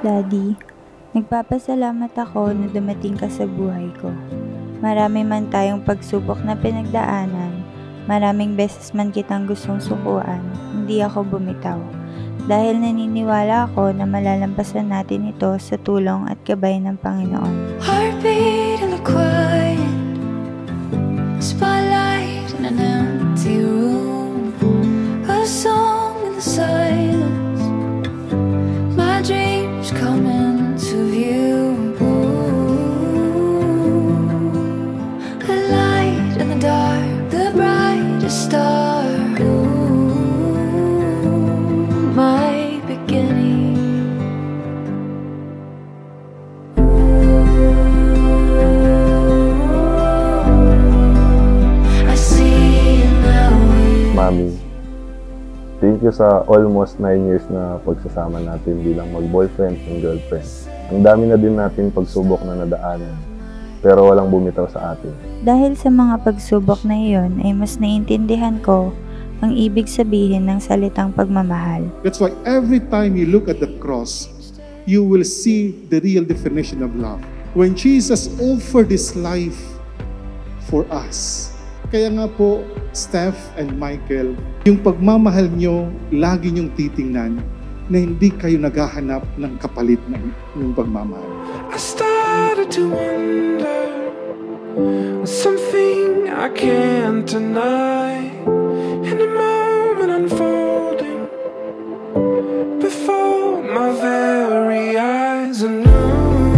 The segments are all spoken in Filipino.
Daddy, nagpapasalamat ako na dumating ka sa buhay ko. Marami man tayong pagsubok na pinagdaanan, maraming beses man kitang gustong sukuan, hindi ako bumitaw. Dahil naniniwala ako na malalampasan natin ito sa tulong at gabay ng Panginoon. Heartbeat in the quiet, spotlight in an empty room, a song in the silence, my dreams come into view. A light in the dark, the brightest star. My beginning. I see you now. Mami, thank you sa almost 9 years na pagsasama natin bilang mag-boyfriend and girlfriend. Ang dami na din natin pagsubok na nadaanan, pero walang bumitaw sa atin. Dahil sa mga pagsubok na iyon ay mas naiintindihan ko ang ibig sabihin ng salitang pagmamahal. That's why every time you look at the cross, you will see the real definition of love. When Jesus offered His life for us. Kaya nga po, Steph and Michael, yung pagmamahal nyo, lagi nyong titingnan na hindi kayo naghahanap ng kapalit ng yung pagmamahal. I started to wonder something I can't deny. In a moment unfolding before my very eyes, I knew.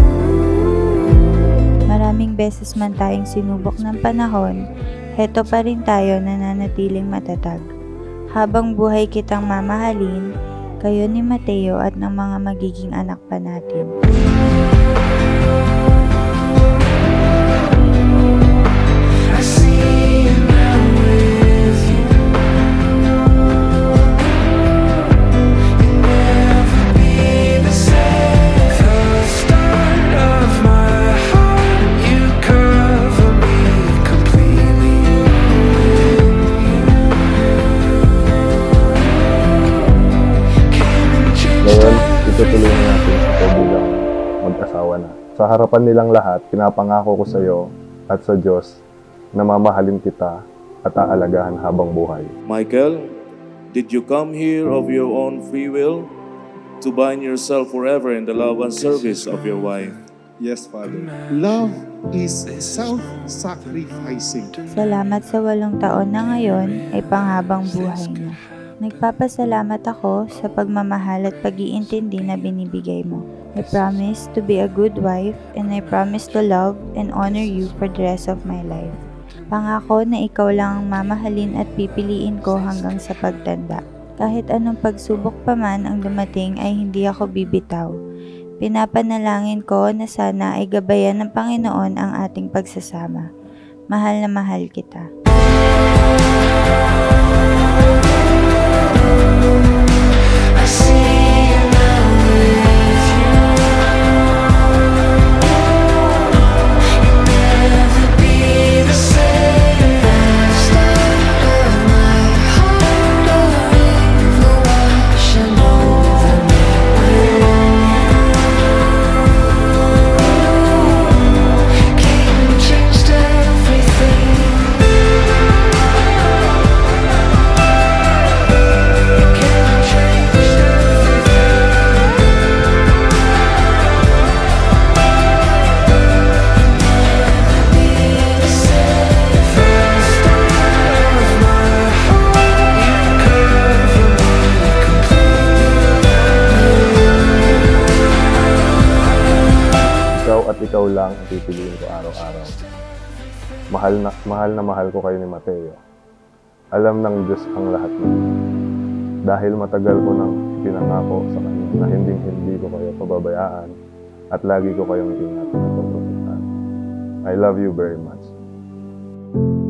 Maraming beses man tayong sinubok ng panahon, heto pa rin tayo nananatiling matatag. Habang buhay kitang mamahalin, kayo ni Mateo at ng mga magiging anak pa natin. I see you now with you. You'll never be the same. The start of my heart, you cover me completely. Came and changed Ngayon, itutuloy na natin ito bilang mag-asawa na. Sa harapan nilang lahat, pinapangako ko sa iyo at sa Diyos na mamahalin kita at aalagaan habang buhay. Michael, did you come here of your own free will to bind yourself forever in the love and service of your wife? Yes, Father. Love is self-sacrificing. Salamat sa 8 taon na ngayon ay panghabang buhay na. Nagpapasalamat ako sa pagmamahal at pag-iintindi na binibigay mo. I promise to be a good wife and I promise to love and honor you for the rest of my life. Pangako na ikaw lang ang mamahalin at pipiliin ko hanggang sa pagtanda. Kahit anong pagsubok pa man ang dumating ay hindi ako bibitaw. Pinapanalangin ko na sana ay gabayan ng Panginoon ang ating pagsasama. Mahal na mahal kita. I see you now with you. You'll never be the same. The start of my heart, a river washing over me. Came and changed everything. Ikaw at ikaw lang ang pipiliin ko araw-araw. Mahal na mahal ko kayo ni Mateo. Alam ng Diyos ang lahat nito. Dahil matagal ko nang pinangako sa kanya na hindi ko kayo pababayaan at lagi ko kayong ingatan at protektahan. I love you very much.